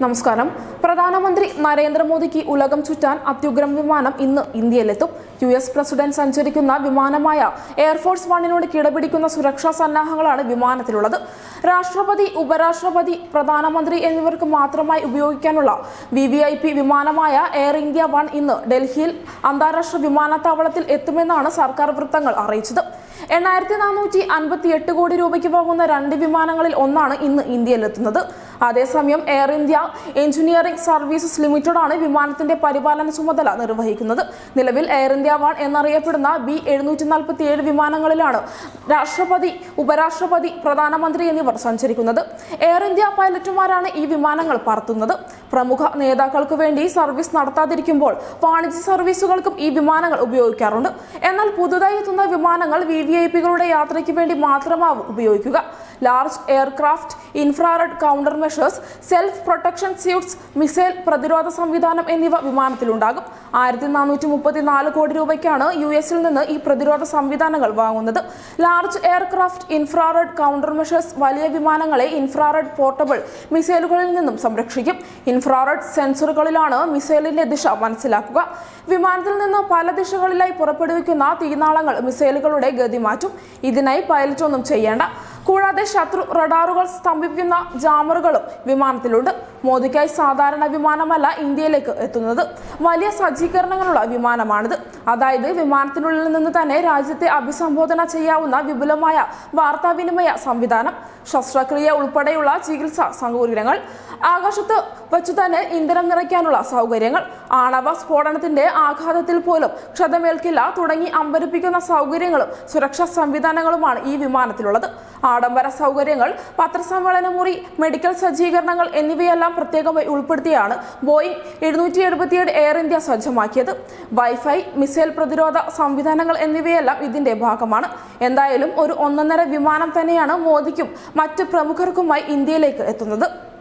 നമസ്കാരം. പ്രധാനമന്ത്രി നരേന്ദ്രമോദിക്ക് ഉലകം ചുറ്റാൻ അത്യുഗ്രം വിമാനം ഇന്ന് ഇന്ത്യയിലെത്തും. US പ്രസിഡന്റ് സഞ്ചരിക്കുന്ന വിമാനമായ എയർഫോഴ്സ് വണ്ണിനോട് കിടപിടിക്കുന്ന സുരക്ഷാ സന്നാഹങ്ങളാണ് വിമാനത്തിലുള്ളത്. രാഷ്ട്രപതി, ഉപരാഷ്ട്രപതി, പ്രധാനമന്ത്രി എന്നിവർക്ക് മാത്രമായി ഉപയോഗിക്കാനുള്ള VVIP വിമാനമായ എയർ ഇന്ത്യ 1 ഇന്ന് ഡൽഹിയിൽ അന്താരാഷ്ട്ര വിമാനത്താവളത്തിൽ എത്തുമെന്നാണ് സർക്കാർ വൃത്തങ്ങൾ അറിയിച്ചത്. 8458 കോടി രൂപയ്ക്ക് വാങ്ങുന്ന 2 വിമാനങ്ങളിൽ ഒന്നാണ് ഇന്ന് ഇന്ത്യയിലെത്തുന്നത്. അതേസമയം എയർ ഇന്ത്യ എഞ്ചിനീയറിംഗ് സർവീസസ് ലിമിറ്റഡാണ് വിമാനത്തിന്റെ പരിപാലന ചുമതല നിർവഹിക്കുന്നത്. നിലവിൽ എയർ ഇന്ത്യ 1 എന്നറിയപ്പെടുന്ന B747 വിമാനങ്ങളിലാണ് രാഷ്ട്രപതി, ഉപരാഷ്ട്രപതി, പ്രധാനമന്ത്രി എന്നിവർ സഞ്ചരിക്കുന്നത്. എയർ ഇന്ത്യ പൈലറ്റുമാരാണ് ഈ വിമാനങ്ങൾ പറത്തുന്നത്. പ്രമുഖ നേതാക്കൾക്ക് വേണ്ടി സർവീസ് നടത്താതിരിക്കുമ്പോൾ വാണിജ്യ സർവീസുകൾക്കും ഈ വിമാനങ്ങൾ ഉപയോഗിക്കാറുണ്ട്. എന്നാൽ പുതുതായി എത്തുന്ന വിമാനങ്ങൾ VVIPകളുടെ യാത്രയ്ക്ക് വേണ്ടി മാത്രമാവും ഉപയോഗിക്കുക. Large aircraft, infrared countermeasures, self protection suites, missile പ്രതിരോധ സംവിധാനം എന്നിവ വിമാനത്തിലുണ്ടാകും. 1434 കോടി രൂപയ്ക്കാണ് US-ൽ നിന്ന് ഈ പ്രതിരോധ സംവിധാനങ്ങൾ വാങ്ങുന്നത്. Large aircraft, infrared countermeasures വലിയ വിമാനങ്ങളെ ഇൻഫ്രാറെഡ് പോർട്ടബിൾ മിസൈലുകളിൽ നിന്നും സംരക്ഷിക്കും. ഇൻഫ്രാറെഡ് സെൻസറുകളിലാണ് മിസൈലിന്റെ ദിശ മനസ്സിലാക്കുക. വിമാനത്തിൽ നിന്ന് പല ദിശകളിലായി പുറപ്പെടുവിക്കുന്ന തീനാളങ്ങൾ മിസൈലുകളുടെ ഗതി മാറ്റും. ഇതിനായി പൈലറ്റ് ഒന്നും ചെയ്യേണ്ട. കൂടാതെ ശത്രു റഡാറുകൾ സ്തംഭിപ്പിക്കുന്ന ജാമറുകളും വിമാനത്തിലുണ്ട്. മോദിക്കായി സാധാരണ വിമാനമല്ല ഇന്ത്യയിലേക്ക് എത്തുന്നത്. വലിയ സജ്ജീകരണങ്ങളുള്ള വിമാനമാണിത്. അതായത് വിമാനത്തിനുള്ളിൽ നിന്ന് തന്നെ രാജ്യത്തെ അഭിസംബോധന ചെയ്യാവുന്ന വിപുലമായ വാർത്താവിനിമയ സംവിധാനം, ശസ്ത്രക്രിയ ഉൾപ്പെടെയുള്ള ചികിത്സാ സൗകര്യങ്ങൾ, ആകാശത്ത് വച്ചു തന്നെ ഇന്ധനം നിറയ്ക്കാനുള്ള സൗകര്യങ്ങൾ, ആണവ സ്ഫോടനത്തിന്റെ ആഘാതത്തിൽ പോലും ക്ഷതമേൽക്കില്ല തുടങ്ങി അമ്പരിപ്പിക്കുന്ന സൗകര്യങ്ങളും സുരക്ഷാ സംവിധാനങ്ങളുമാണ് ഈ വിമാനത്തിലുള്ളത്. ആഡംബര സൗകര്യങ്ങൾ, പത്രസമ്മേളന മുറി, മെഡിക്കൽ സജ്ജീകരണങ്ങൾ എന്നിവയെല്ലാം പ്രത്യേകമായി ഉൾപ്പെടുത്തിയാണ് ബോയിങ് 777 എയർ ഇന്ത്യ സജ്ജമാക്കിയത്. വൈഫൈ, മിസൈൽ പ്രതിരോധ സംവിധാനങ്ങൾ എന്നിവയെല്ലാം ഇതിന്റെ ഭാഗമാണ്. എന്തായാലും ഒരു 1.5 വിമാനം തന്നെയാണ് മോദിക്കും മറ്റ് പ്രമുഖർക്കുമായി ഇന്ത്യയിലേക്ക് എത്തുന്നത്.